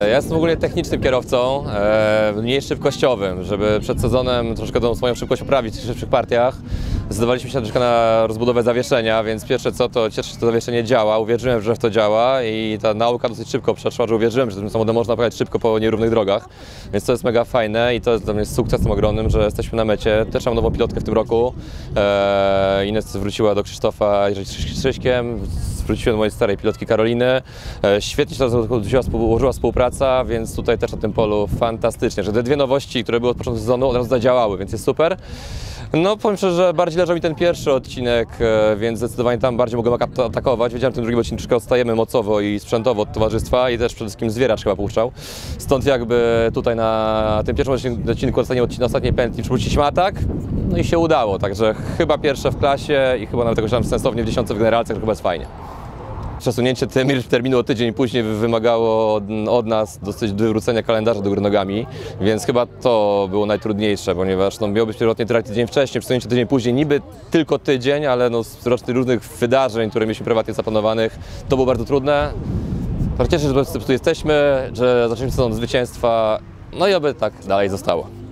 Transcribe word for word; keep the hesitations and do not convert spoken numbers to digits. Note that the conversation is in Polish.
Ja jestem ogólnie technicznym kierowcą, e, mniej szybkościowym, żeby przed sezonem troszkę tą swoją szybkość poprawić w szybszych partiach. Zdecydowaliśmy się troszkę na rozbudowę zawieszenia, więc pierwsze co, to cieszę się, że to zawieszenie działa, uwierzyłem, że w to działa i ta nauka dosyć szybko przeszła, że uwierzyłem, że tym samochodem można pojechać szybko po nierównych drogach, więc to jest mega fajne i to jest dla mnie sukcesem ogromnym, że jesteśmy na mecie. Też mam nową pilotkę w tym roku, e, Ines wróciła do Krzysztofa Strzyśkiem, wróciłem do mojej starej pilotki Karoliny. E, świetnie się ułożyła współpraca, więc tutaj też na tym polu fantastycznie, że te dwie nowości, które były od początku sezonu, od razu zadziałały, więc jest super. No powiem szczerze, że bardziej leżał mi ten pierwszy odcinek, więc zdecydowanie tam bardziej mogłem atakować. Wiedziałem, że w tym drugim odcinku troszkę odstajemy mocowo i sprzętowo od towarzystwa i też przede wszystkim zwieracz chyba puszczał. Stąd jakby tutaj na tym pierwszym odcinku, ostatniej, na ostatniej pętli przywróciliśmy atak, no i się udało, także chyba pierwsze w klasie i chyba nawet jakoś tam sensownie w dziesiątce w generalce, to chyba jest fajnie. Przesunięcie terminu o tydzień później wymagało od nas dosyć wywrócenia kalendarza do góry nogami, więc chyba to było najtrudniejsze, ponieważ no, miało być pierwotnie trakt tydzień wcześniej, przesunięcie tydzień później, niby tylko tydzień, ale no, z rocznych różnych wydarzeń, które mieliśmy prywatnie zaplanowanych, to było bardzo trudne. Cieszę się, że tu jesteśmy, że zaczęliśmy sezon zwycięstwa, no i oby tak dalej zostało.